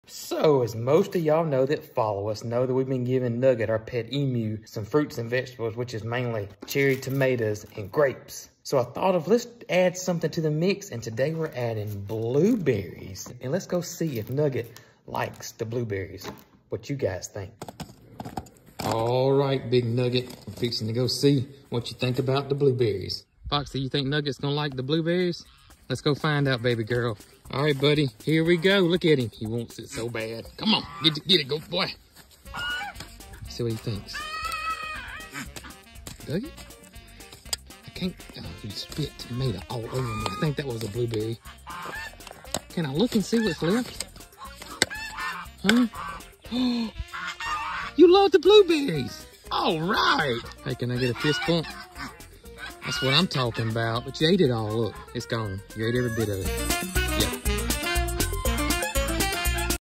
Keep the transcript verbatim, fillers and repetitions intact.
So, as most of y'all know that follow us know that we've been giving Nugget, our pet emu, some fruits and vegetables, which is mainly cherry tomatoes and grapes. So I thought of, let's add something to the mix, and today we're adding blueberries. And let's go see if Nugget likes the blueberries. What you guys think? All right, Big Nugget, I'm fixing to go see what you think about the blueberries. Foxy, you think Nugget's gonna like the blueberries? Let's go find out, baby girl. All right, buddy, here we go. Look at him. He wants it so bad. Come on, get it, get it, go boy. See what he thinks. Dug it? I can't, oh, he spit tomato all over me. I think that was a blueberry. Can I look and see what's left? Huh? You love the blueberries. All right. Hey, can I get a fist bump? That's what I'm talking about. But you ate it all. Look, it's gone. You ate every bit of it.